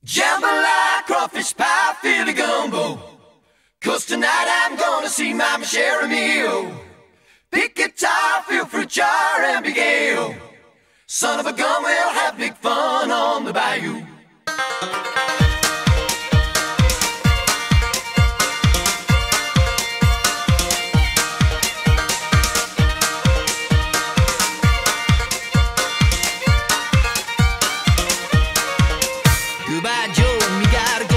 Jambalaya, crawfish pie, Philly gumbo. 'Cause tonight I'm gonna see Mama share a meal. Pick guitar, feel fruit jar, and big ale. Son of a gun, we'll have big fun on the bayou. Goodbye, Joe, me gotta go.